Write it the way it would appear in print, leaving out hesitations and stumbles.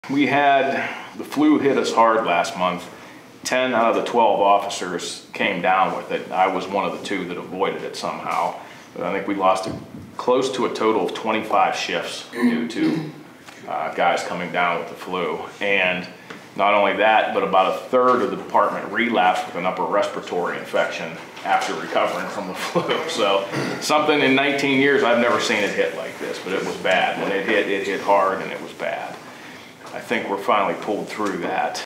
We had the flu hit us hard last month. 10 out of the 12 officers came down with it. I was one of the 2 that avoided it somehow. But I think we lost close to a total of 25 shifts due to guys coming down with the flu. And not only that, but about a third of the department relapsed with an upper respiratory infection after recovering from the flu. So something in 19 years, I've never seen it hit like this, but it was bad. When it hit hard and it was bad. I think we're finally pulled through that.